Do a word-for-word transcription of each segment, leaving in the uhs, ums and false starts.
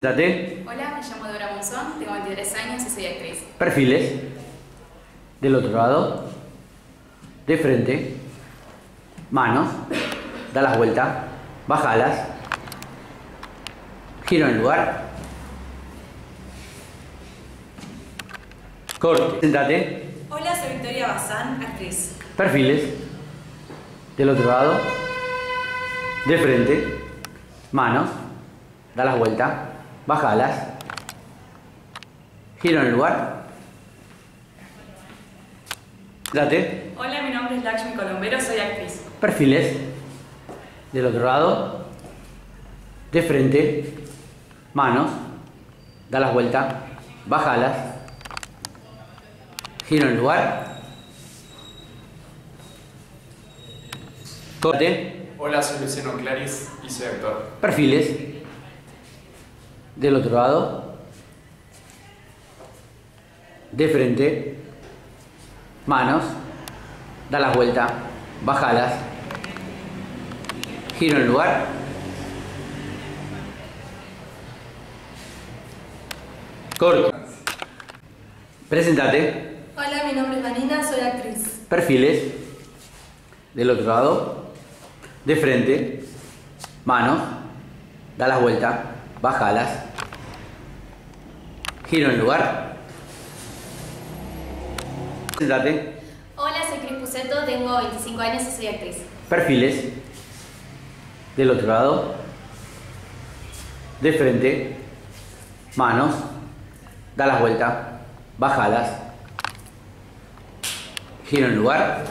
Date. Hola, me llamo Dora Monzón, tengo veintitrés años y soy actriz. Perfiles. Del otro lado. De frente. Manos. Da las vueltas. Bajalas. Giro en el lugar. Corte. Sentate. Hola, soy Victoria Bazán, actriz. Perfiles. Del otro lado. De frente. Manos. Da las vueltas. Bajalas. Giro en el lugar. Date. Hola, mi nombre es Lakshmi Colombero, soy actriz. Perfiles. Del otro lado. De frente. Manos. Da las vueltas. Bajalas. Giro en el lugar. Corte. Hola, soy Luciano Claris y soy actor. Perfiles. Del otro lado. De frente. Manos. Da las vueltas. Bajalas. Giro en el lugar. Corte. Presentate. Hola, mi nombre es Vanina, soy actriz. Perfiles. Del otro lado. De frente. Manos. Da las vueltas. Bajalas. Giro en el lugar. Presentate. Hola, soy Cris Puceto, tengo veinticinco años y soy actriz. Perfiles. Del otro lado. De frente. Manos. Da las vueltas. Bajalas. Giro en el lugar.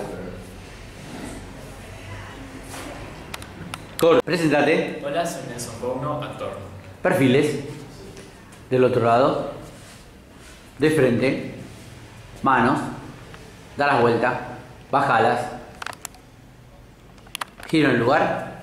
Corte. Presentate. Hola, soy Nelson Pauno, actor. Perfiles. Del otro lado. De frente. Manos. Da las vueltas. Bajalas. Giro en el lugar.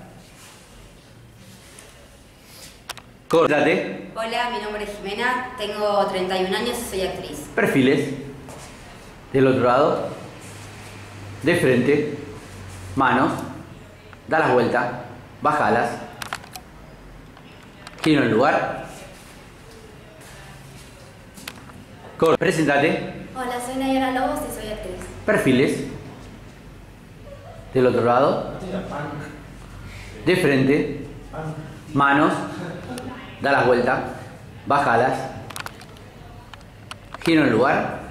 Cortate. Hola, mi nombre es Jimena, tengo treinta y un años y soy actriz. Perfiles. Del otro lado. De frente. Manos. Da las vueltas. Bajalas. Giro en el lugar. Corte. Presentate. Hola, soy Nayara Lobos y soy actriz. Perfiles. Del otro lado. De frente. Manos. Da las vueltas. Bajalas. Giro en el lugar.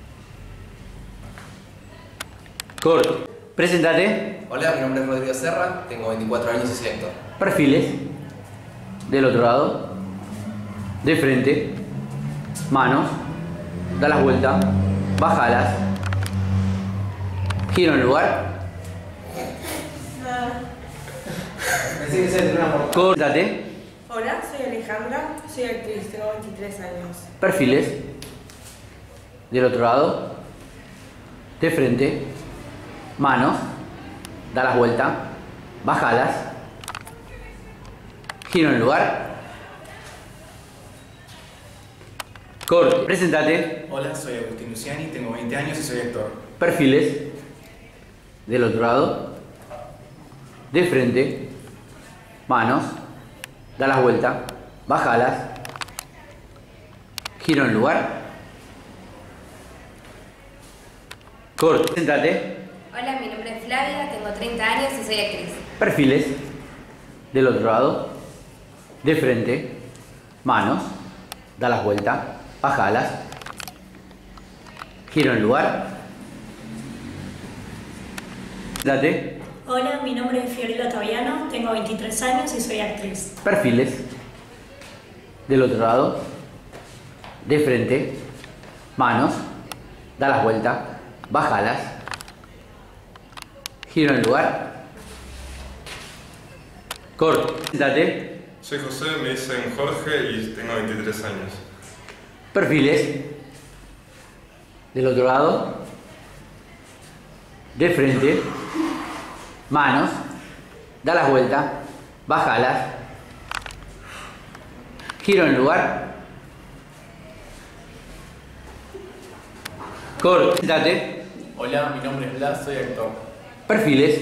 Corte. Presentate. Hola, mi nombre es Rodrigo Serra, tengo veinticuatro años y soy actor. Perfiles. Del otro lado. De frente. Manos. Da las vueltas. Bajalas. Giro en el lugar. Córtate. Hola, soy Alejandra, soy actriz, tengo veintitrés años. Perfiles. Del otro lado. De frente. Manos. Da las vueltas. Bajalas. Giro en el lugar. Corte. Presentate. Hola, soy Agustín Luciani, tengo veinte años y soy actor. Perfiles. Del otro lado. De frente. Manos. Da las vueltas. Bajalas. Giro en el lugar. Corte. Presentate. Hola, mi nombre es Flavia, tengo treinta años y soy actriz. Perfiles. Del otro lado. De frente. Manos. Da las vueltas. Bajalas. Giro en el lugar. Date. Hola, mi nombre es Fiorella Taviano, tengo veintitrés años y soy actriz. Perfiles. Del otro lado. De frente. Manos. Da las vueltas. Bajalas. Giro en el lugar. Corte. Date. Soy José, me dicen Jorge y tengo veintitrés años. Perfiles. Del otro lado. De frente. Manos. Da las vueltas. Bajalas. Giro en el lugar. Corte. Date. Hola, mi nombre es Blas, soy actor. Perfiles.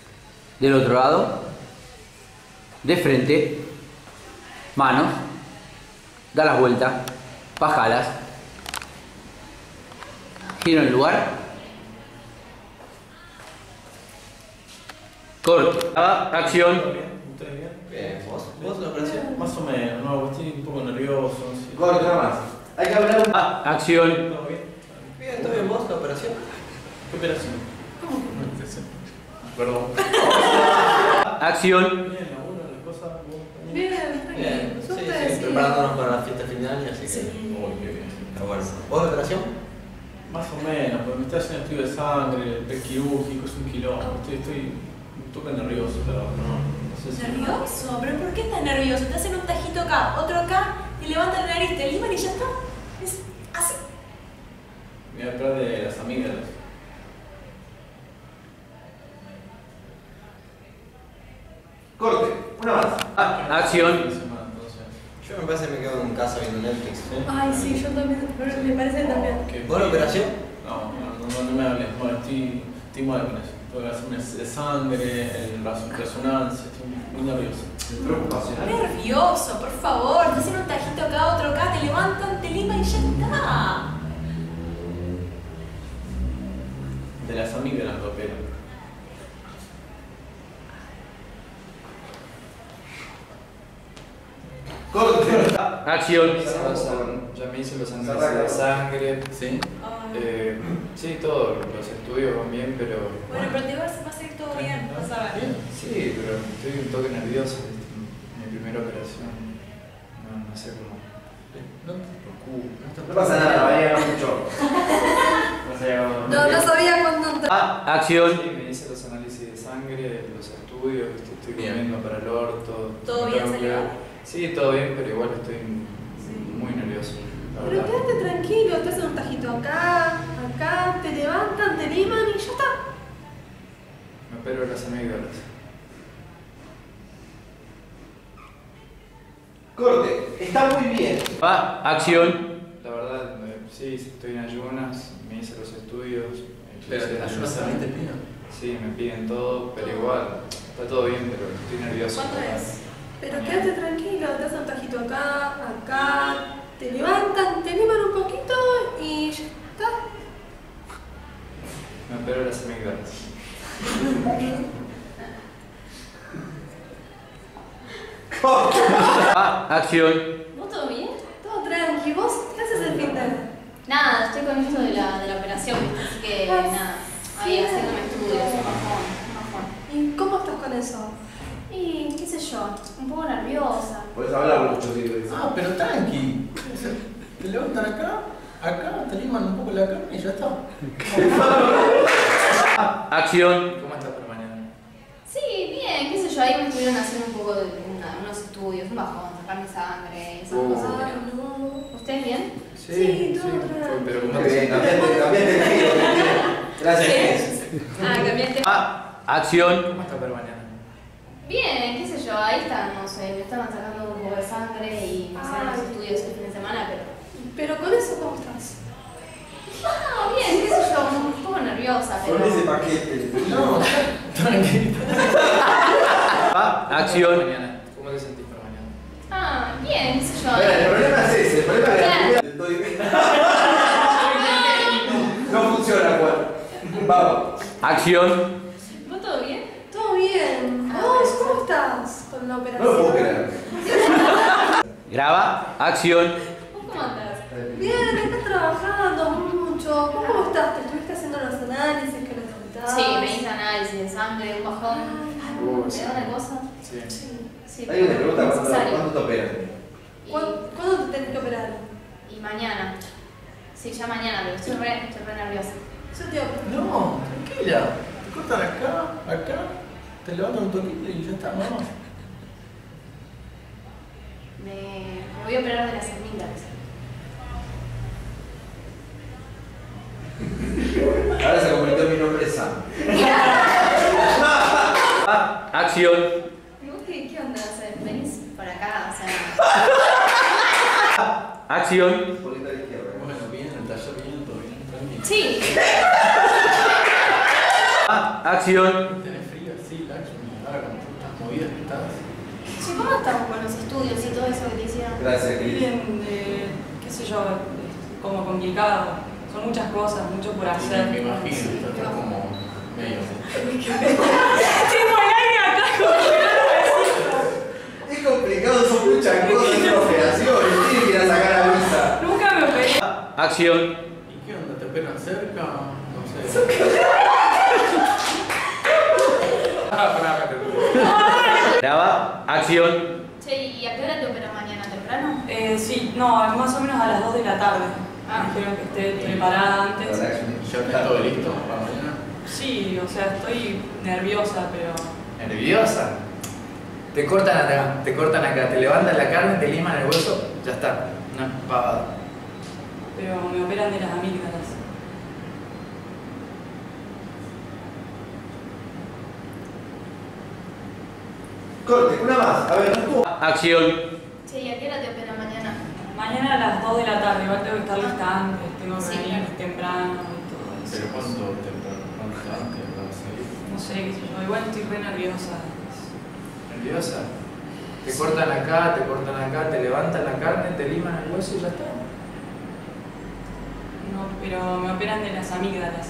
Del otro lado. De frente. Manos. da las vueltas, bajalas, giro en lugar, corte, graba, acción. ¿Todo bien? ¿Ustedes bien? Bien, ¿vos? ¿Vos la operación? Más o menos, no, estoy un poco nervioso. Sí. Corte nada más. Hay que hablar. Ah, acción. ¿Todo bien? Bien, ¿todo bien vos la operación? ¿Qué operación? ¿Cómo que no operación? Perdón. Acción. Bien, alguna de las cosas. ¿Vos? Bien, Bien, sí, ustedes sí, preparándonos para la fiesta final, así que. Sí. Uy, qué bien. Está bueno. ¿Vos la operación? Más o menos, porque me está haciendo estudio de sangre, el quirúrgico, es un quilombo. Estoy, estoy un toque nervioso, pero no, no sé si. ¿Nervioso? ¿Pero por qué estás nervioso? Te hacen un tajito acá, otro acá, y levantan la nariz, te liman y ya está. Es así. Me voy a hablar de las amígdalas. Corte, una más. Ah, acción. Una semana, entonces. Yo me parece que me quedo en casa viendo Netflix. ¿Sí? Ay, sí, yo también, me parece también. ¿Qué? ¿Vos la operación? No, no, no, no me hables. Bueno, estoy, estoy mal con eso. Tengo que hacer de sangre, el res- resonancia, estoy muy nervioso. Nervioso, por favor. Te hacen un tajito acá, otro acá, te levantan, te liman y ya está. De las amígdalas lo opero. Corte. Acción. Ya me hice los análisis de sangre. ¿Sí? Eh, sí, todos los estudios van bien, pero. Bueno, pero te vas a hacer todo bien, vas a ver. Sí, pero estoy un toque nervioso. ¿Viste? Mi primera operación. No, no sé cómo. No te preocupes. No pasa nada, vaya mucho. No sé cómo. No, no sabía cuándo. Ah, acción. Sí, me hice los análisis de sangre, los estudios, ¿viste? Estoy Bien. comiendo para el orto. ¿Todo me bien, tengo que- señor? Sí, todo bien, pero igual estoy muy nervioso. La Pero verdad. quédate tranquilo, te hacen un tajito acá, acá, te levantan, te liman y ya está. Me opero las amígdalas. Corte, está muy bien. Ah, acción. La verdad, me- sí, estoy en ayunas, me hice los estudios. me Pero hice- te ayunas también te piden. Sí, me piden todo, pero igual, está todo bien, pero estoy nervioso. ¿Cuánto es? Pero quédate tranquilo, te hacen un tajito acá, acá, te levantan, te liman un poquito y ya está. Me opero las amígdalas. Ah, acción. ¿Vos todo bien? Todo tranqui, ¿vos qué haces el fin de? Nada, estoy con esto de la, de la operación, ¿viste? Así que nada, ahí haciéndome estudios, un bajón, un bajón. ¿Y cómo estás con eso? Y qué sé yo, un poco nerviosa. Podés hablar mucho si querés. Ah, pero tranqui. Te levantan acá, acá, te liman un poco la carne y ya está. Ah, acción. ¿Cómo está para mañana? Sí, bien, qué sé yo, ahí me estuvieron haciendo un poco de una- unos estudios, un bajón, sacarme sangre, esas Uh. cosas. Ay, no. ¿Ustedes bien? Sí, todo tranqui. Fue- pero ¿cómo Muy te bien, sientes? cambiaste, cambiaste el giro. Gracias. Ah, cambiaste. Ah, acción. ¿Cómo está para mañana? Bien, qué sé yo, ahí estamos, eh, me estaban sacando un poco de sangre y me hicieron los Ay. estudios el fin de semana, pero... Pero con eso, ¿cómo estás? Ah, bien, qué sé yo, un poco nerviosa, pero... Con ese paquete. No, tranqui. Ah, ¿Cómo acción. para mañana? ¿Cómo te sentís para mañana? Ah, bien, qué sé yo. Bueno, el problema es ese, el problema es que la Claro. primera estoy bien. No funciona, Juan. Vamos. Acción. ¿Vos todo bien? Todo bien. Ah, ¿Vos eso. cómo estás con la No operación? lo puedo creer. Graba. Acción. ¿Vos cómo andás? Bien, estás trabajando mucho. ¿Cómo estás? ¿Te estuviste haciendo los análisis que necesitabas? Sí, me hice análisis de sangre, un bajón. Uh, ¿Me sí. da una cosa? Sí. Sí, Alguien te pregunta cuándo, necesario. cuándo te operan. Y, ¿Cuándo, ¿Cuándo te tenés que operar? y mañana. Sí, ya mañana, pero estoy re, estoy re nerviosa. Yo te opero. No, tranquila. Te cortan acá, acá, te levantan un toquito y ya está, vamos. Me, me voy a operar de las amígdalas. Ahora se convirtió en mi nombre Sam. Ah, acción. ¿Y vos qué, qué onda? O sea, ¿venís para acá? O sea, Acción. Un poquito a la izquierda. Bueno, bien, el taller bien, todo bien, tranquilo. sí. Ah, acción. ¿Tenés frío? Sí, Lax, ahora con estas movidas que estás. Che, ¿cómo estamos con los estudios y todo eso que te hicieron? Gracias, Cris. Bien, yo, es como complicado. Son muchas cosas, mucho por hacer. Me imagino, está como medio. Tengo el aire acá como que no lo necesito. Es complicado, son muchas cosas, es una operación, tiene que ir a sacar la visa. Nunca me operé. Acción. ¿Y qué onda? ¿Te operan cerca? No sé. Ah, pará, me Graba. Acción. Che, ¿y a qué hora te operas mañana? ¿Temprano? Eh, sí, no, más o menos a las dos de la tarde. Me dijeron que esté preparada antes. ¿Ya está todo listo para mañana? Sí, o sea, estoy nerviosa, pero... ¿Nerviosa? Te cortan acá, te cortan acá, te levantan la carne, te liman el hueso, ya está. Una pavada. Pero me operan de las amígdalas. Corte, una más. A ver, no estuvo. Acción. Che, ¿y a qué hora te operan mañana? Mañana a las dos de la tarde, igual tengo que estar lista antes, tengo que Sí, venir claro. temprano y todo eso. ¿Pero cuánto temprano? ¿Cuánto antes vas a salir? No sé, qué sé yo, igual estoy re nerviosa. ¿Nerviosa? Te cortan acá, te cortan acá, te levantan la carne, te liman el hueso y ya está. No, pero me operan de las amígdalas.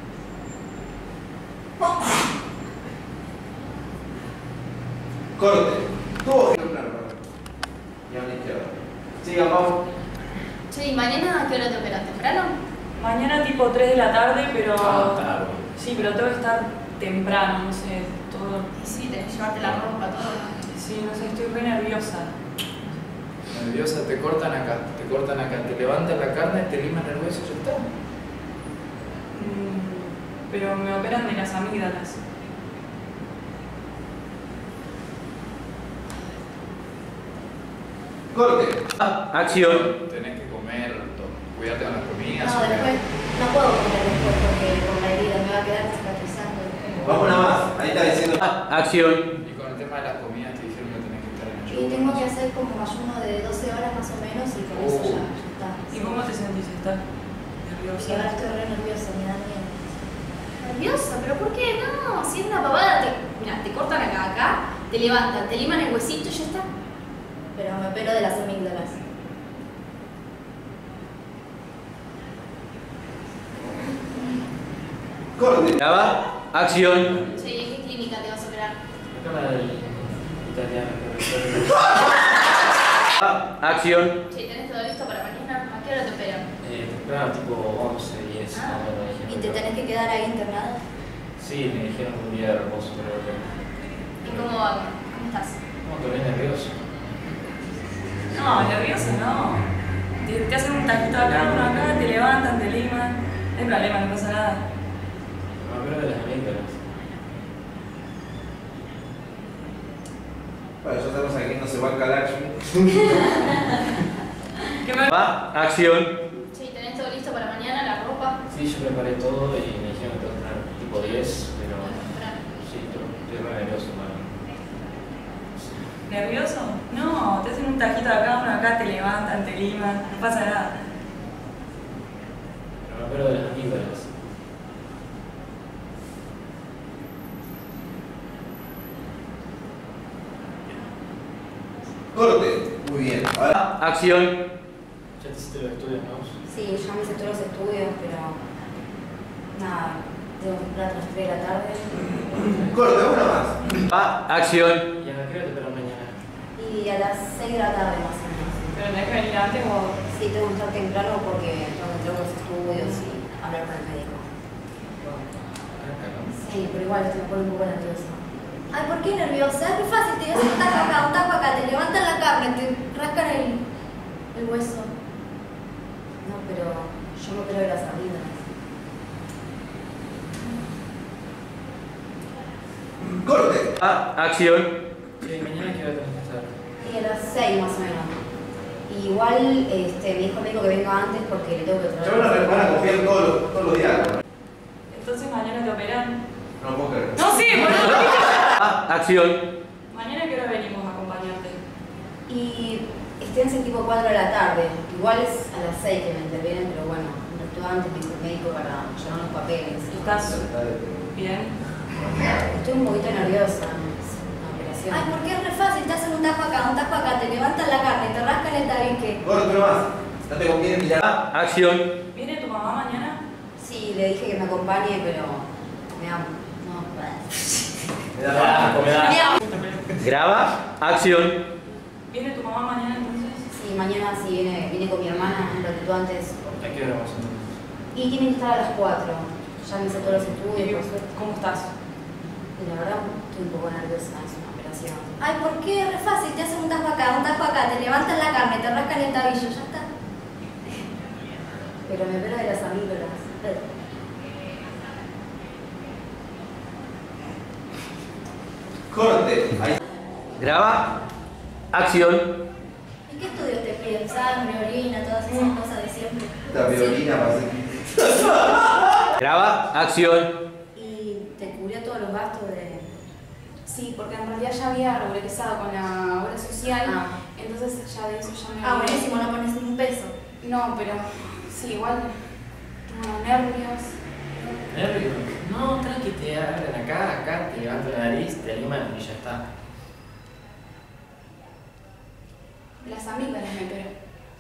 Corte. Tuvo que una y a la izquierda. Siga, vamos. Che, ¿y mañana a qué hora te operas? ¿Temprano? Mañana tipo tres de la tarde, pero... Ah, claro. Sí, pero tengo que estar temprano, no sé, todo... Y sí, tenés que llevarte la ropa, todo. Sí, no sé, estoy re nerviosa. Nerviosa, te cortan acá, te cortan acá, te levantan la carne, te liman el hueso y ya está. Mm, pero me operan de las amígdalas. Corte. Acción. Tenés que comer, to- cuidarte con las comidas. No, comer. después no puedo comer después porque con la herida me va a quedar cicatrizando. Vamos una más. Ahí está diciendo. Acción. Y con el tema de las comidas te dijeron que tenés que estar en Y ayuno. tengo que hacer como ayuno de doce horas más o menos y con eso ya, ya está. ¿Y cómo te sentís? ¿Estás Porque ahora nerviosa? estoy re nerviosa, me da miedo. ¿Nerviosa? ¿Pero por qué? No, si es una pavada, te, mira, te cortan acá, acá, te levantan, te liman el huesito y ya está. Pero me opero de las amígdalas. Corte. Graba. Acción. Che, ¿y en qué clínica te vas a operar? Acá la del italiano que Acción. Che, ¿tenés todo listo para mañana? ¿A qué hora te operan? Eh, temprano, tipo once, diez, Ah. más o menos, ¿Y dijeron te que- tenés que quedar ahí internada? Sí, me dijeron que un día de reposo, pero que. ¿Y cómo, cómo estás? No, estoy nervioso. No, nerviosa no. Te, te hacen un taquito acá, uno acá, te levantan, te liman. No hay problema, no pasa nada. Me opero de las amígdalas. Bueno, ya estamos aquí, no se va a calar. ¿Qué me... Va. Acción. Che, ¿y tenés todo listo para mañana? ¿La ropa? Sí, yo preparé todo y me dijeron que tengo que tener tipo diez, pero. Temprano. Sí, pero estoy re nervioso, mano. ¿Nervioso? No, te hacen un tajito acá, uno acá, te levantan, te liman, no pasa nada. Pero me opero de las amígdalas. Corte. Muy bien. Ahora. Acción. Ya te hiciste los estudios, ¿no? Sí, ya me hice todos los estudios, pero nada, tengo que esperar a las tres de la tarde. Corte, una más. Va. Acción. ¿Y a qué hora te operan mañana? Y a las seis de la tarde más o menos. Pero tenés que venir antes o... Sí, tengo que estar temprano porque tengo que entrar a los estudios y hablar con el médico. Acá, ¿no? Sí, pero igual estoy un poco nerviosa. Ay, ¿por qué nerviosa? Es muy fácil, te das un taco acá, un taco acá, te levantan la carne, te rascan el, el hueso. No, pero yo me opero de las amígdalas. Corte. Va. Acción. Sí, mañana qué hora tenés que estar. Y a las seis más o menos. Y igual este, me dijo el médico que venga antes porque le tengo que traer. Ya van a, van a confiar todos los, todos los días. Entonces mañana te operan. No puedo creer. No, sí, boludo. Va. Acción. Mañana a qué hora venimos a acompañarte. Y esténse tipo cuatro de la tarde. Igual es a las seis que me intervienen, pero bueno, un rato antes me dijo el médico para llevar los papeles. ¿Estás bien? Estoy un poquito nerviosa. Es una operación. Ay, porque es re fácil, te hacen un tajo acá, un tajo acá, te levantan la carne, te rascan el tabique. Corte, una más. No te conviene mirar. Acción. ¿Viene tu mamá mañana? Sí, le dije que me acompañe, pero me amo. No, Me da asco, me da me amo. Graba. Acción. ¿Viene tu mamá mañana entonces? Sí, mañana sí viene, viene con mi hermana, un ratito antes. ¿A qué hora vamos entonces? Y tiene que estar a las cuatro. Ya me hice todos los estudios, por suerte. ¿Cómo estás? Y la verdad estoy un poco nerviosa, es una operación. Ay, ¿por qué? Es re fácil, te hacen un tajo acá, un tajo acá, te levantan la carne, te rascan el tabillo, ya está. Pero me opero de las amígdalas. Pero... Corte. Ahí. Graba. Acción. ¿Y qué estudios te piden? Sangre, orina, todas esas cosas de siempre. La violina va a ser. Graba. Acción. ¿Y te cubrió todos los gastos de...? Sí, porque en realidad ya había regularizado con la obra social, Ah. entonces ya de eso ya me Ah, buenísimo, no pones ni un peso. No, pero sí, igual tengo nervios. ¿Nervios? No, tranqui, te abren acá, acá, te levantan la nariz, te animan y ya está. Las amígdalas me operó.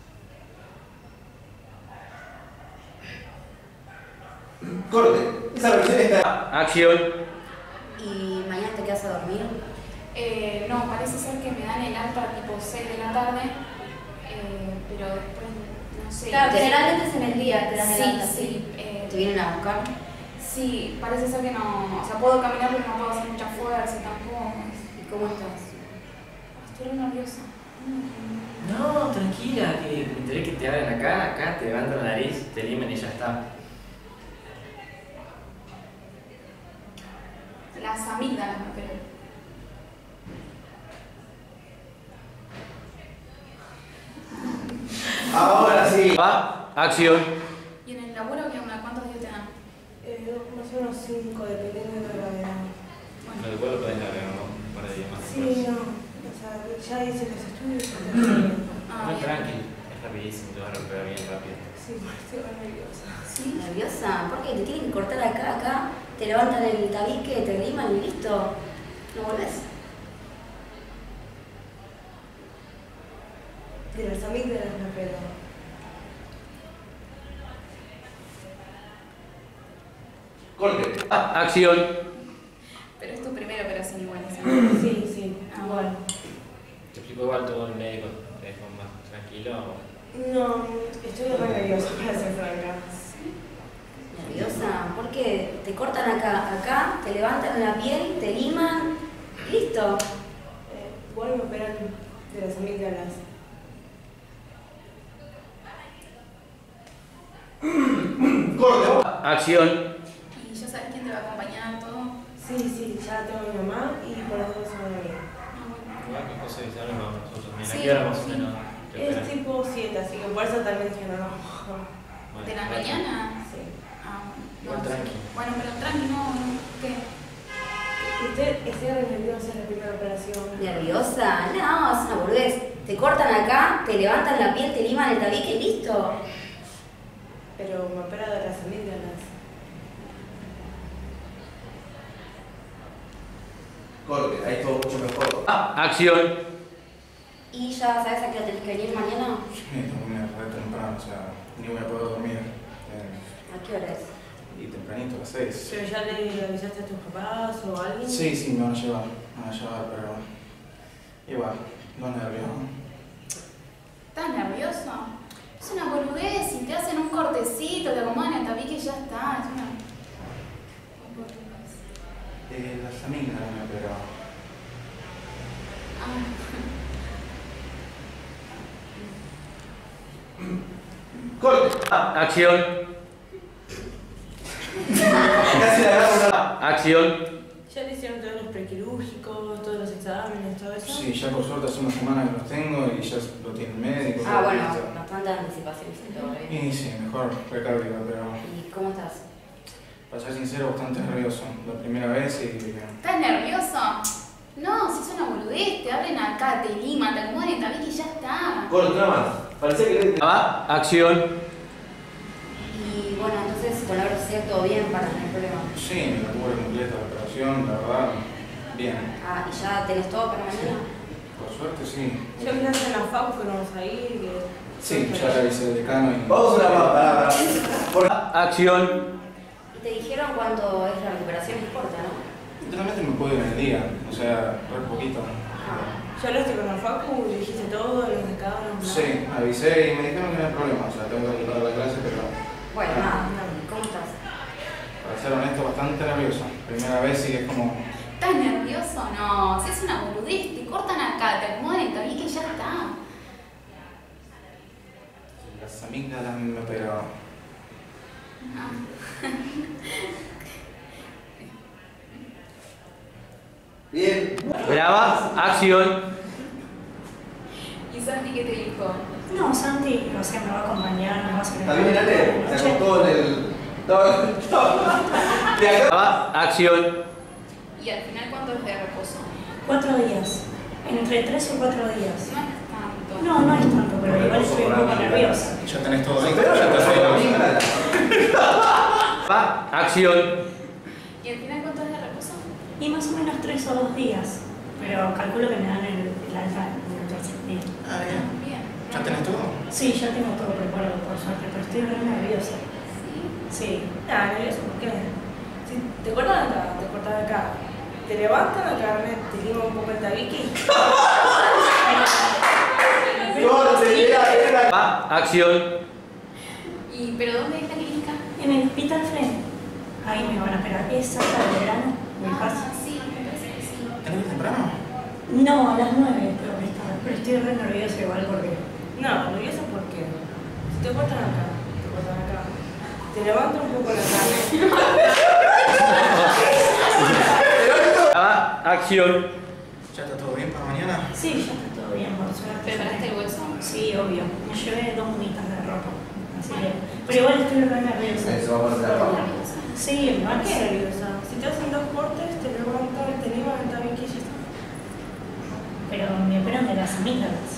Corte. Esa versión está. Acción. ¿Y mañana te quedas a dormir? Eh, no, parece ser que me dan el alta tipo seis de la tarde, eh, pero después no sé. Claro, generalmente es en el día, te dan el Sí, alta, sí. eh, ¿Te vienen a buscar? Sí, parece ser que no, o sea, puedo caminar pero no puedo hacer mucha fuerza tampoco. ¿Y cómo estás? Estoy re nerviosa. No, tranquila, que me enteré que te abren acá, acá, te levantan la nariz, te liman y ya está. Las amígdalas me operó. Ahora sí. Graba. Acción. ¿Y en el laburo qué onda? ¿Cuántos días te dan? Eh, más o menos cinco, dependiendo de la gravedad. No, igual lo podés largar, ¿no? Un par de días más. Sí, no. O sea, ya hice los estudios. ya te- Ah, Muy bien. tranquilo, es rapidísimo, te vas a recuperar bien rápido. Sí, estoy re nerviosa. ¿Sí? ¿Nerviosa? ¿Por qué? Te tienen que cortar acá, acá, te levantan el tabique, te liman y listo. ¿No volvés? De las amígdalas me operó. Corte. Acción. Pero es tu primera operación igual, ¿sí? Sí, sí, Ah, igual. Te explico igual todo el médico, te dejo más tranquilo. No, estoy re nerviosa, para ser franca. ¿Nerviosa? ¿Por qué? Te cortan acá, acá, te levantan la piel, te liman, listo. Eh, igual me operan de las amígdalas. Corte. Acción. ¿Y ya sabes quién te va a acompañar todo? Sí, sí, ya tengo a mi mamá y por las dos van a venir. Ah, bueno. Igual que cosa que sabemos nosotros. ¿A Sí, qué hora más o sí. menos te Es operan? tipo siete, así que por eso también dije, no, no. Bueno, ¿De la bueno. mañana? Sí. Ah, bueno. Igual tranqui. Bueno, pero tranqui, no, no. ¿Qué? Usted estoy re nerviosa, es la primera operación. ¿Nerviosa? No, es una boludez. Te cortan acá, te levantan la piel, te liman el tabique y listo. Pero me opera de las amígdalas. Corte. Ahí todo mucho mejor. Acción. ¿Y ya sabes a qué hora tenés que venir mañana? Sí, dormir re temprano, o sea, ni voy a poder dormir. Eh, ¿A qué hora es? y tempranito, a las seis. ¿Pero ya le avisaste a tus papás o a alguien? Sí, sí, me van a llevar, me van a llevar, pero igual, no nervios. ¿Estás nervioso? Es una boludez, si te hacen un cortecito, te acomodan el tabique y ya está. Es una... Eh, las amígdalas me operaron. Ah. Corte. Acción. Casi la agarro una. Acción. ¿Ya le hicieron todos los prequirúrgicos, todos los exámenes, todo eso? Sí, ya por suerte hace una semana que los tengo y ya lo tiene el médico. Ah, bueno, listo. bastante anticipación, sí, todo bien. Y sí, mejor recarga, pero ¿Y cómo estás? para ser sincero, bastante nervioso. La primera vez y... ¿Estás nervioso? No, si es una boludez, te abren acá, te liman, te acomodan el tabique y ya está. Corte, nada más. Parecía que le. Graba. Acción. Y bueno, entonces con la obra social todo bien para no tener problema. Sí, me la tuve completa la operación, la verdad, bien. Ah, ¿y ya tenés todo para mañana? Por suerte sí. Ya avisaste en la facu que no vamos a ir, que Sí, ya revisé el decano y... Vamos a una más, pará, pará. Por- Acción. Y te dijeron cuándo es la recuperación corta, ¿no? Literalmente me puedo ir en el día, o sea, re poquito. ¿Ya hablaste con el Facu? ¿Le dijiste todo? ¿Los de cada uno? Sí, avisé y me dijeron que no hay problema, o sea, tengo que preparar la clase, pero Bueno, nada, ¿cómo estás? para ser honesto, bastante nervioso. Primera vez sí que es como... ¿Estás nervioso? No, si es una boludez, te cortan acá, te acomodan el tabique y ya está. Las amígdalas me pero... Ah. Bien. Graba. Acción. ¿Y Santi qué te dijo? No, Santi, o sea, me va a acompañar, me va a hacer... ¿Está bien, Ale? Se acostó en el... Estaba- estaba- De acá. Graba. Acción. ¿Y al final cuánto es de reposo? Cuatro días. Entre tres o cuatro días. No es tanto. No, no es tanto, pero igual estoy un poco nerviosa. Ya tenés todo ahí, Pero ya la te persona hace- amígdala. Va. Acción. ¿Y al final cuánto es de reposo? Y más o menos tres o dos días. Pero calculo que me dan el, el alta en el tercer día. Ah, bien. Bien. ¿Ya tenés todo? Sí, ya tengo todo preparado, por suerte, pero estoy re nerviosa. Sí. Ah, nervioso, ¿por qué? Si te cortan acá, te cortan acá. Te levantan la carne, te liman un poco el tabique. Corte, era, era. Va. Acción. ¿Y pero dónde es la clínica? En el hospital frente. Ahí me van a esperar. ¿Es hasta el verano? ¿Me pasa? Ah, sí, me parece que sí. ¿Tenés que ir temprano? No, a las nueve tengo que estar. Pero estoy re nerviosa igual porque... No, nervioso porque si te cortan acá, te cortan acá. Te levantan un poco la carne. Graba. Acción. ¿Ya está todo bien para mañana? Sí, ya está todo bien, por suerte. ¿Preparaste el hueso? Sí, obvio. Me llevé dos munitas de ropa. Así que... Pero igual estoy re nerviosa. Eso vamos a hacer ahora. Sí, me van ¿Por a qué hacer... nerviosa? Si te hacen dos cortes, te levantan, te liman el tabique y ya está. Pero me operan de las amígdalas.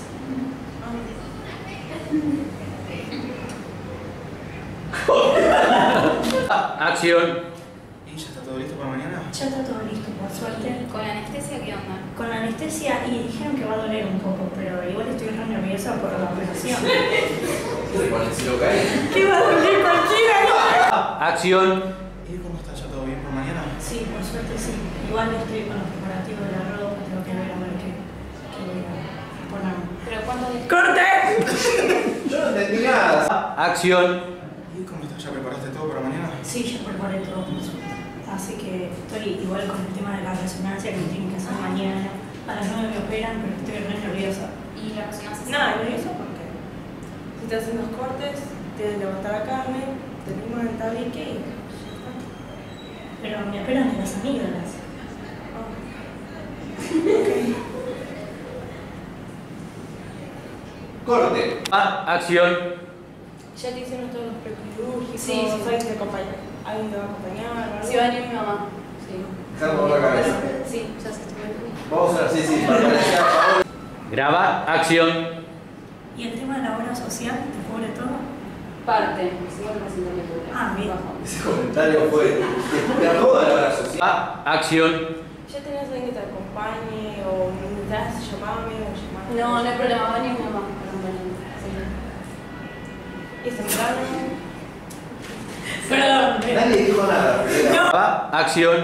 Acción. ¿Y ya está todo listo para mañana? Ya está todo listo, por suerte. ¿Con la anestesia qué onda? Con la anestesia y dijeron que va a doler un poco, pero igual estoy re nerviosa por la operación. Si lo cae. ¿Qué va a doler cualquiera? Acción. ¿Y cómo está? ¿Ya todo bien para mañana? Sí, por suerte sí. Igual estoy con los preparativos de la ropa, tengo que ver a ver qué, qué voy a ponerme. ¿Pero cuánto de... ¡Corte! Yo no entendí nada. Acción. ¿Y cómo está? ¿Ya preparaste todo para mañana? Sí, ya preparé todo por suerte. Así que estoy igual con el tema de la resonancia que me tienen que hacer mañana. A las nueve me operan, pero estoy re nerviosa. ¿Y la resonancia? No, nervioso porque si te hacen dos cortes, te levantan la carne, te liman el tabique y ya está. Pero me operan de las amígdalas. Corte. Va. Acción. Ya te hicieron todos los prequirúrgicos, Sí, sí. ¿sabes? Te acompaña. ¿Alguien te va a acompañar? ¿Algo? Sí, va a venir mi mamá. Sí. Dejar por la cabeza. Sí, ya se estuvo. Vamos a ver, sí, sí, para parecer. Graba. Acción. ¿Y el tema de la obra social te cubre todo? Parte, cincuenta por ciento me cubre. Ah, bien. Ese comentario fue. Te toda la hora social. Va. Acción. ¿Ya tenías alguien que te acompañe o necesitas llamarme o llamarme? No, no hay problema, va a venir mi mamá. ¿Y es temprano? Perdón. Nadie dijo nada. Va. Acción.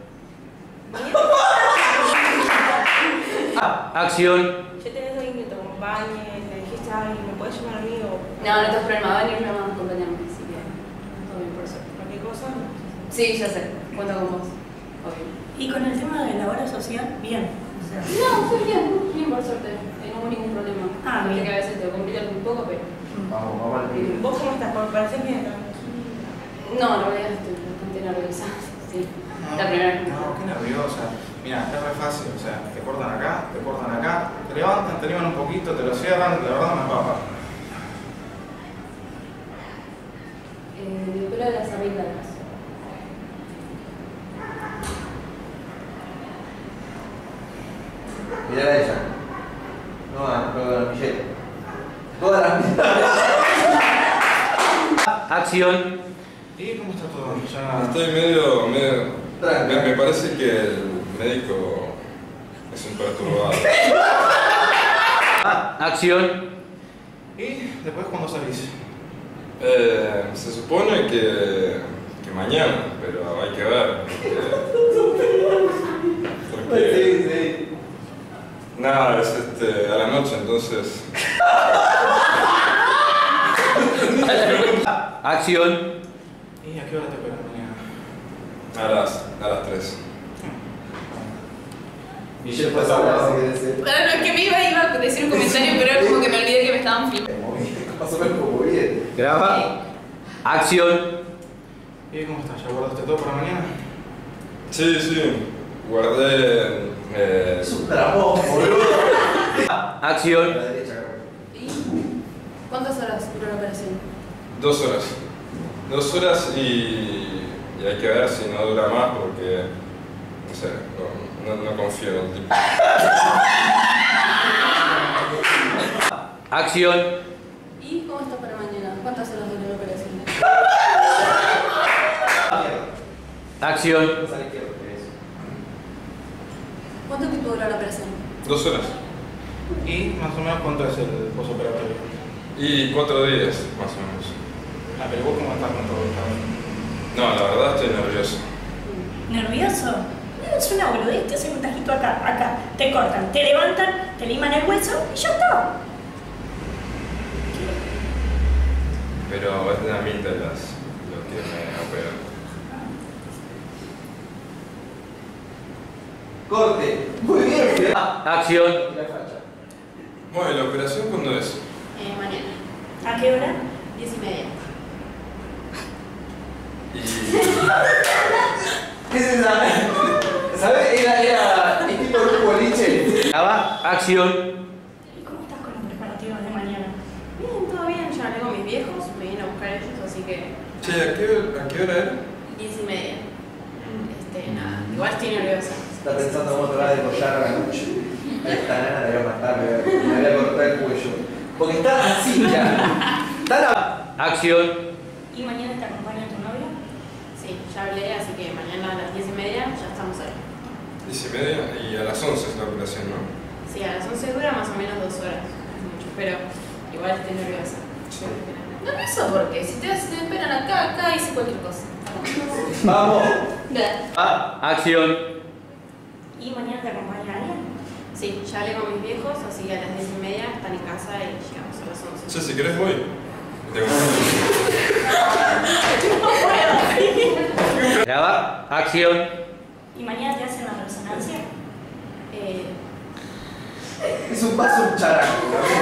Va. Acción. ¿Ya tenés alguien que te acompañe? ¿Le dijiste a alguien? ¿Me puedes llamar a mí o...? No, no te problema, va a venir mi mamá a acompañarme, así que todo bien por eso. ¿Cualquier cosa? Sí, ya sé, cuento con vos. Obvio. Y con el tema de la obra social, bien. O sea, No, fue bien, bien por suerte. Eh, No hubo ningún problema. Ah, Viste bien. que a veces te complican un poco, pero. Vamos, vamos al primer. ¿Vos cómo estás? ¿Por parecer bien? No, en realidad estoy bastante nerviosa. Sí. No, La primera vez. no, qué nerviosa. Mira, es re fácil, o sea, te cortan acá, te cortan acá, te levantan, te liman un poquito, te lo cierran, la verdad me papa. Eh, me opero de las amígdalas. Mirá a ella. No, no, no, Michelle. Todas las Acción. ¿Y cómo está todo? Ya... Estoy medio, medio Tranca. me, me parece que el médico es un perturbado. Va. Acción. ¿Y ¿Después cuándo salís? Eh, se supone que, que mañana, pero hay que ver. Porque, porque Sí, sí. nada, es este, a la noche, entonces. Acción. ¿Y a qué hora te esperan mañana? A las, a las tres. Michelle fue salva, así que decir. Claro, no, es que me iba, iba a decir un comentario, pero era como que me olvidé que me estaban filmando. Más o menos como bien. Graba. Acción. ¿Y cómo estás? ¿Ya guardaste todo para mañana? Sí, sí. Guardé. Eh, Es un tramón, boludo. Acción. A la derecha, ¿Y cuántas horas duró la operación? dos horas. Dos horas y, y hay que ver si no dura más porque. No sé, no, no, no confío en el tipo. Acción. ¿Y cómo está para mañana? ¿Cuántas horas duró la operación? Acción. ¿Cuánto tiempo duró la operación? Dos horas. ¿Y más o menos cuánto es el posoperatorio? Y cuatro días, más o menos. Ah, pero vos cómo estás con todo esto. No, la verdad estoy nervioso. ¿Nervioso? No, es una boludez, te hacen un tajito acá, acá, te cortan, te levantan, te liman el hueso y ya está. Pero es de amígdalas lo que me operan. Corte. Muy bien. Acción. Bueno, ¿la operación cuándo es? Eh, mañana. ¿A qué hora? Diez y media. Y... ¿Qué es esa? ¿Sabes? Era, era el tipo de boliche. Graba. Acción. ¿Y cómo estás con los preparativos de mañana? Bien, todo bien, ya hablé con mis viejos, me vine a buscar ellos, así que Che, ¿a qué, a qué hora era? diez y media. Este, nada, igual estoy nerviosa. Está pensando cómo te va a degollar a la noche. Esta nana te voy a matar, me voy a- me voy a cortar el cuello. Porque está así ya. Está la... Acción. ¿Y mañana te acompaña tu novia? Sí, ya hablé, así que mañana a las diez y media ya estamos ahí. Diez y media y a las once es la operación, ¿no? Sí, a las once dura más o menos dos horas, es mucho, pero igual estoy nerviosa. Sí. Nerviosa porque si te, si te esperan acá, acá hice cualquier cosa. Vamos. Ah, acción. ¿Y mañana te acompaña alguien? Sí, ya hablé con mis viejos, así que a las diez y media están en casa y llegamos a las once. Che, si querés voy. Te Graba. Acción. ¿Y mañana te hacen la resonancia? Eh, Es un vaso, un charango.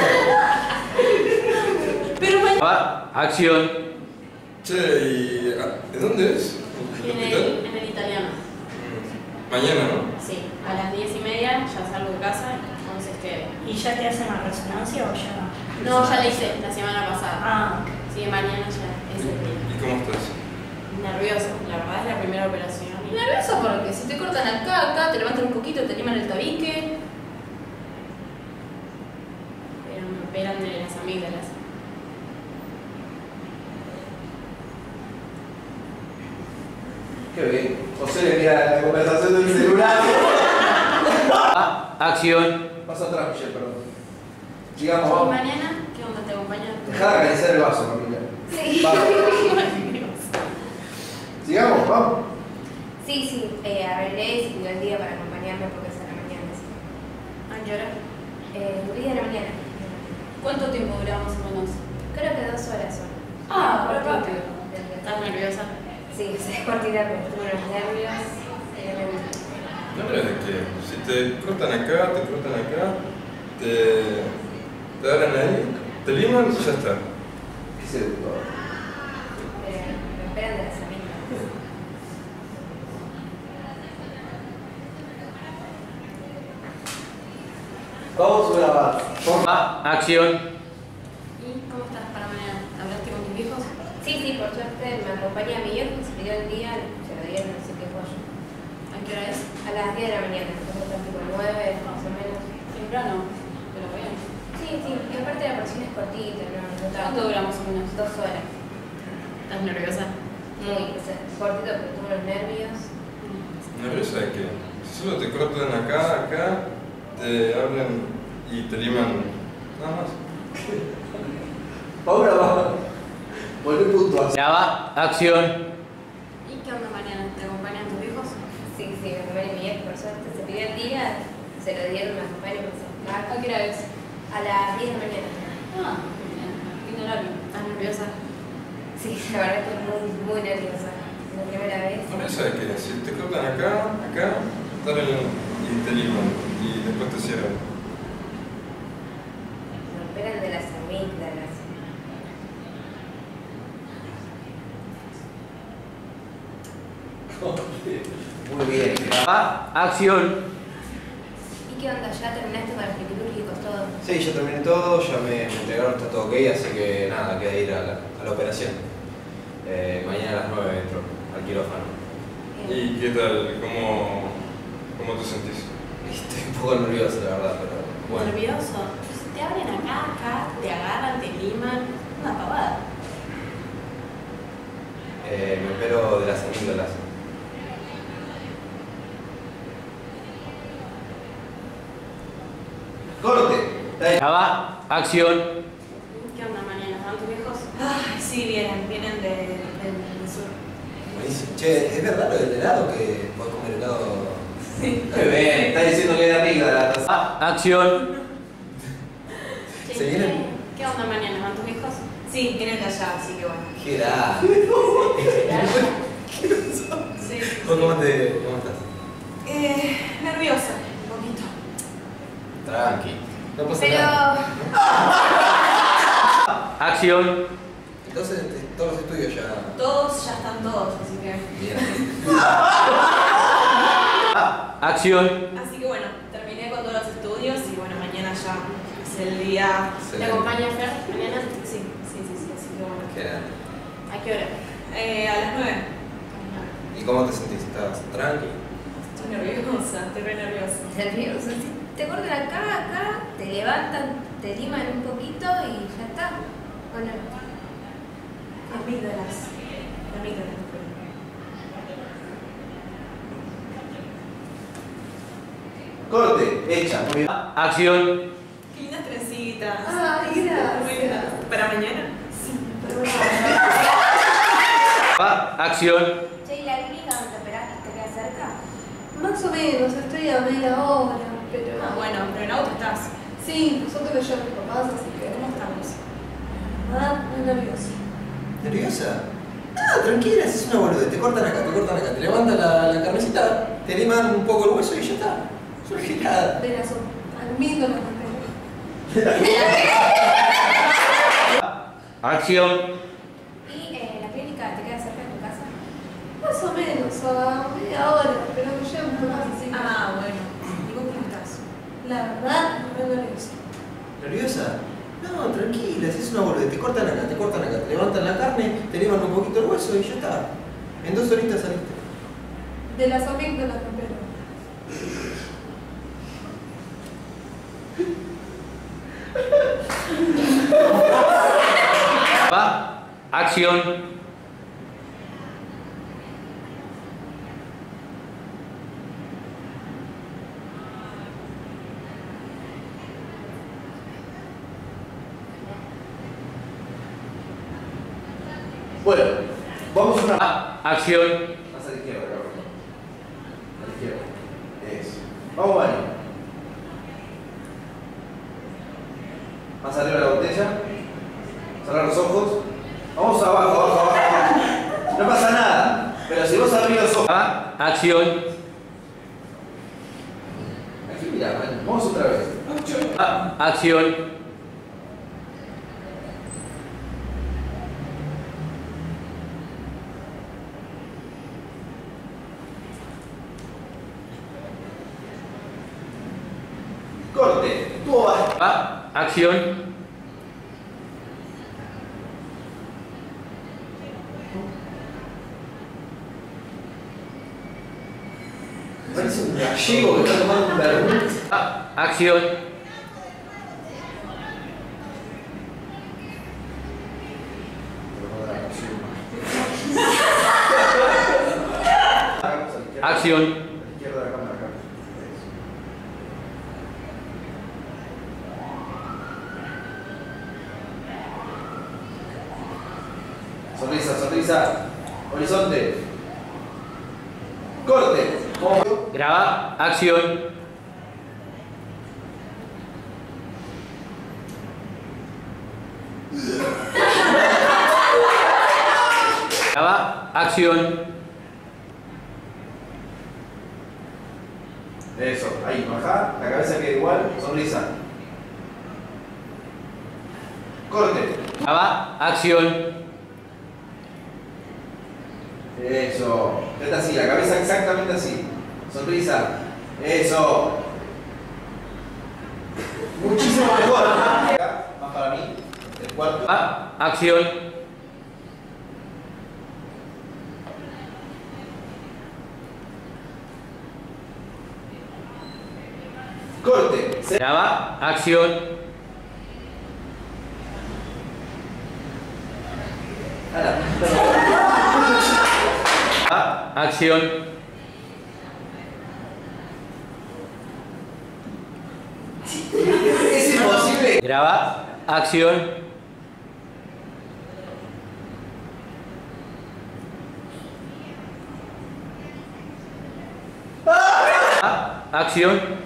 pero mañana... Graba. Acción. Che, ¿y de dónde es? ¿El En hospital? el, en el italiano. Mm. Mañana, ¿no? Sí, a las diez y media ya salgo de casa, entonces que... ¿Y ya te hacen la resonancia o ya no? No, ya la hice la semana pasada. Ah, Sí, mañana ya es el día. ¿Y cómo estás? Nerviosa, la verdad es la primera operación. Y nerviosa porque si te cortan acá, acá, te levantan un poquito, te liman el tabique. Pero me operan de las amígdalas. Qué bien. José le mira la conversación del celular. Ah, acción. Paso atrás, Michelle, perdón. Sigamos, ¿Y vamos. mañana? ¿Qué onda? ¿Te acompañan? Dejá de acariciar el vaso, familia. Sí. Vamos. Sigamos, vamos. Sí, sí, eh, arreglé y pidió el día para acompañarme porque es a la mañana. Sí. ¿A qué hora? Eh, el día de la mañana. ¿Cuánto tiempo dura más o menos? Creo que dos horas son. Ah, pero cortito. rápido. ¿Estás nerviosa? Sí, es cortita porque tengo los nervios. Eh, No, pero es que si te cortan acá, te cortan acá, te, te agarran ahí, te liman y ya está. Qué seductor. eh, me esperan de las amigas. Vamos a grabar. Ah, acción. ¿Y cómo estás para mañana? ¿Hablaste con tus viejos? Sí, sí, por suerte me acompaña mi viejo, se pidió el día, se lo dieron, así que fue yo. ¿A qué hora es? A las diez de la mañana, después están tipo nueve, más o menos. Temprano, pero bien. Sí, sí, y aparte la operación es cortita, ¿no? no está- ¿Cuánto dura más o menos? Dos horas. ¿Estás nerviosa? Muy, o sea, cortito porque tengo los nervios. ¿Nerviosa de qué? Si solo te cortan acá, acá, te hablan y te liman nada más. Paula va. Volvé puntuación. Graba. Acción. ¿Y qué onda mañana? ¿Te acompañan tus hijos? Sí, sí, mi mamá y mi viejo, por suerte, se pidió el día, se lo dieron, me acompañan, me ¿A qué hora es? a las diez de la mañana. Ah, bien. Lindo horario. ¿Estás nerviosa? Sí, la verdad que muy, muy nerviosa. La primera vez. Bueno, eso es que si te cortan acá, acá, dale el- y te liman y después te cierran. Me operan de las amígdalas. Muy bien. Graba. Acción. ¿Y qué onda? ¿Ya terminaste con los quirúrgicos todo? Sí, ya terminé todo, ya me, me entregaron, está todo ok, así que nada, queda ir a la, a la operación. Eh, mañana a las nueve entro al quirófano. ¿Y qué tal? ¿Cómo, cómo te sentís? Estoy un poco nervioso, la verdad, pero bueno. Nervioso. Si te abren acá, acá, te agarran, te liman. Una pavada. Eh, me opero de las amígdalas. ¡Corte! Graba. Acción. ¿Qué onda mañana? ¿Van tus viejos? Ay, sí, vienen, vienen de, del del sur. Buenísimo. Che, ¿es verdad lo del helado que podés comer helado? Sí. Muy bien, está diciendo que es de amígdalas. Graba. Acción. ¿Se vienen? ¿Qué onda mañana? ¿Van tus viejos? Sí, vienen de allá, así que bueno. ¿Qué edad? Sí. ¿Cómo, cómo te, ¿Cómo estás? Eh, nerviosa, un poquito. Tranqui. No pasa Pero... nada. Acción. Entonces, te- todos los estudios ya. Todos ya están todos, así que... Bien. Acción. Así que bueno, terminé con todos los estudios y bueno, mañana ya es el día... ¿Te Excelente. acompaña Fer? ¿Mañana? Sí, sí, sí, sí, así que bueno. Qué grande. ¿A qué hora? Eh, a las nueve. ¿Y cómo te sentís? ¿Estás tranqui? Estoy nerviosa, estoy re nerviosa. Nervioso. Si te cortan acá, acá, te levantan, te liman un poquito y ya está. Bueno, Amígdalas. Amígdalas. Corte, hecha. Muy bien. Acción. Qué lindas trencitas. Ay, gracias. ¿Para mañana? Sí, para mañana. Graba. Acción. che, ¿y la clínica donde te operaste te queda cerca? Más o menos, estoy a media hora, pero... Ah, bueno, pero en auto estás. Sí, nosotros que yo a mis papás, así que... ¿Cómo estamos? Ah, muy nerviosa. ¿Nerviosa? Ah, tranquila, es una boludez. Te cortan acá, te cortan acá. Te levantan la, la carnecita, te liman un poco el hueso y ya está. Es una gilada. De las amígdalas que tengo. Acción. ¿Y eh, la clínica te queda cerca de tu casa? Más o menos, a media hora, pero me llevo un poco más así. Ah, bueno. ¿Y vos cómo estás? La verdad, muy nerviosa. ¿Nerviosa? No, tranquila, si es una boludez. Te cortan acá, te cortan acá. Te levantan la carne, te liman un poquito el hueso y ya está. En dos horitas saliste. De las amígdalas que opero. Graba. Acción. Bueno, vamos a una. Graba. Acción. Más a la izquierda, cabrón. A la izquierda. Eso. Vamos, Mario. Más arriba de la botella. Cerrar los ojos. Vamos abajo, abajo, abajo. No pasa nada. Pero si vos abrís los ojos. Graba. Acción. Aquí mirá, Mario. Vamos otra vez. Graba. Acción. Corte. Tú vas. Graba. Acción. Parece un gallego que está tomando un vermut. Graba. Acción. Acción. Izquierda de la cámara, acá. Eso. Sonrisa, sonrisa. Horizonte. Corte. Graba. Acción. Graba. Acción. Eso, ahí, baja, la cabeza queda igual, sonrisa. Corte. Graba. Acción. Eso. Ya está así, la cabeza exactamente así. Sonrisa. Eso. Muchísimo mejor. Más para mí. El cuarto. Graba. Acción. Corte. Graba. Acción. Graba. Acción. Es imposible. Graba. Acción. Graba. Acción.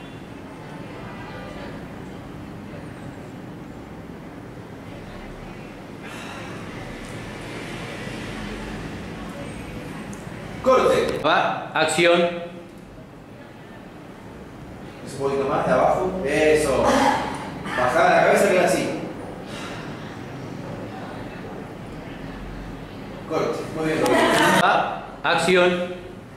Corte. Va, acción. Es un poquito más de abajo. Eso. Bajada la cabeza, queda así. Corte. Muy bien, Roberto. Va, acción.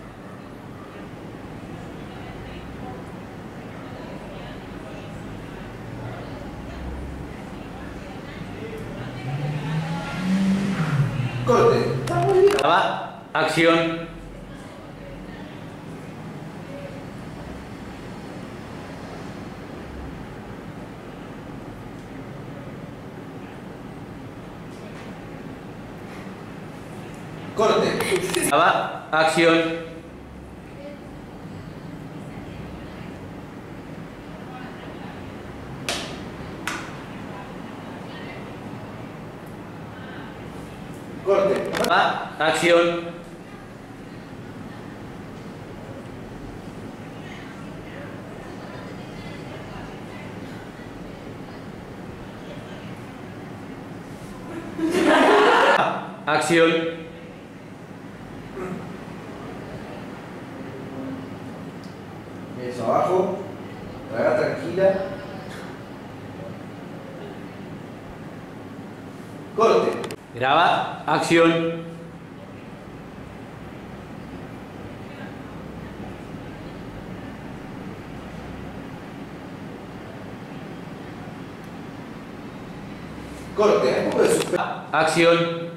Corte. Va, acción. Corte. Va, acción. Corte. Va, acción. Va, acción. Eso, abajo. Traga tranquila. Corte. Graba, acción. Corte. Un poco de suspenso. Acción.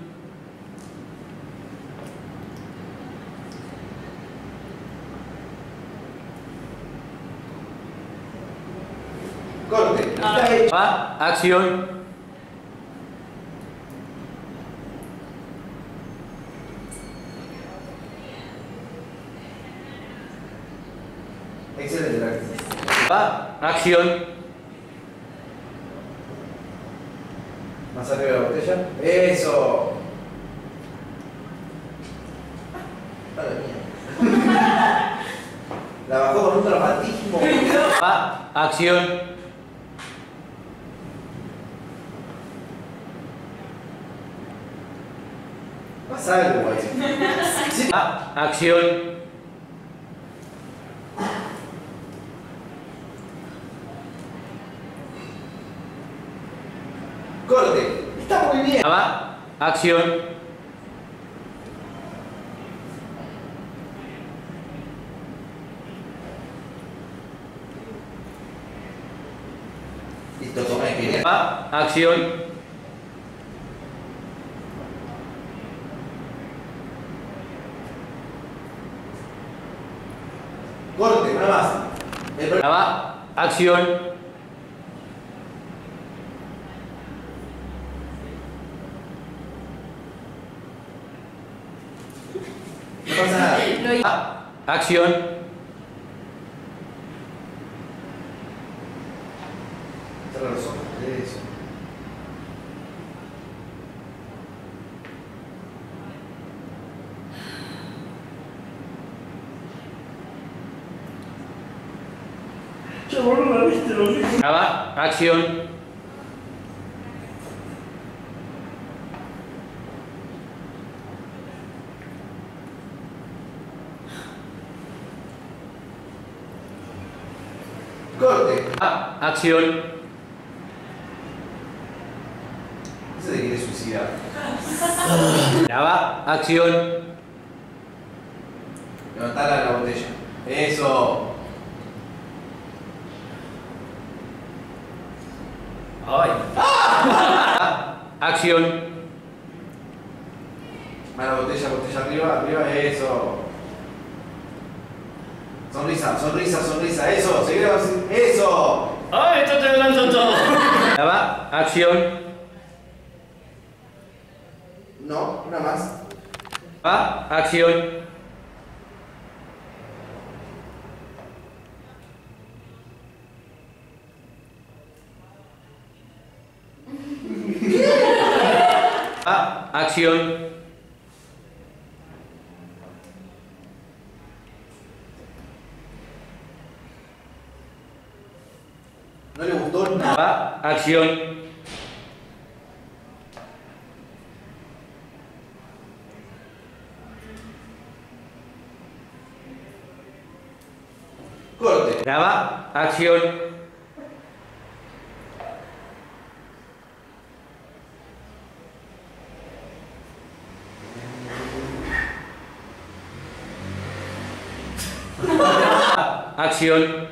Corte. Está hecho. Va, acción. Excelente, gracias. Va, acción. Más arriba de la botella. Eso. Madre mía. La bajó con un dramatismo. Va, acción. Pasa algo ahí. Va, acción. Corte. Está muy bien. Va, acción. Listo, tomé, que Va, acción. Corte, nada más. El... Va, acción. No pasa nada. Va, acción. Cierra los ojos. Eso. Che, boludo, ¿viste lo que? Graba, acción. Corte. Ah, acción. Ese te quiere suicidar. Graba, acción. Levantala de la botella. Eso. Ay. Ah, acción. Mala botella, botella arriba, arriba, eso. Sonrisa, sonrisa, sonrisa, eso, seguir así, eso. ¡Ay, esto te adelanto todo! Graba, acción. No, una más. Ah, acción. Ah, acción. No le gustó nada. Ah, acción. Corte. Graba, acción. Ah, acción.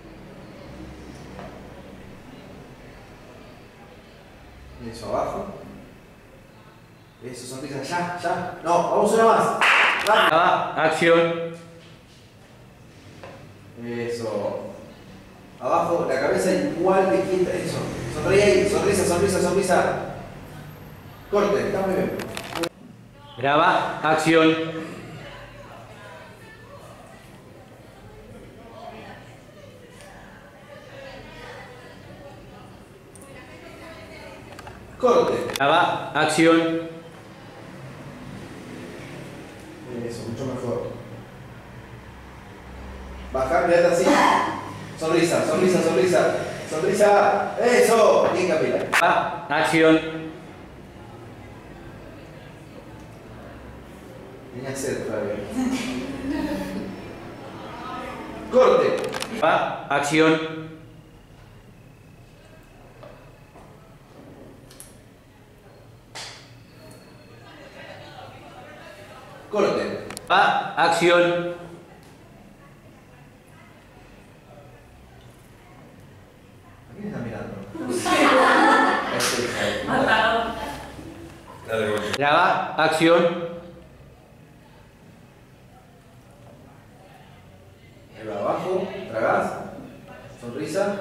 Eso, abajo. Eso, sonrisa, ya, ya. No, vamos una más. Va. Graba, acción. Eso. Abajo, la cabeza igual de quieta. Eso. Sonríe ahí, sonrisa, sonrisa, sonrisa. Corte, está muy bien. Graba, acción. Corte. Graba, acción. Eso, mucho mejor. Bajar, mirate así. Sonrisa, sonrisa, sonrisa. Sonrisa. Eso. Bien, Camila. Graba, acción. Tenía sed todavía. Corte. Graba, acción. Corte. Va, acción. ¿A quién está mirando? Matado. Dale, voy. Graba, acción. Ahí va abajo, tragás. Sonrisa.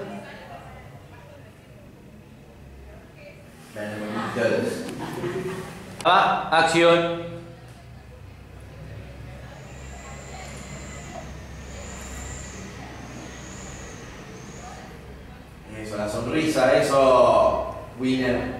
Beneficiados. Va, acción. Eso, la sonrisa, eso. Winner.